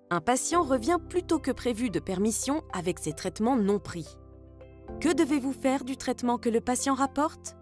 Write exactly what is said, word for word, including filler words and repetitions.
Un patient revient plus tôt que prévu de permission avec ses traitements non pris. Que devez-vous faire du traitement que le patient rapporte?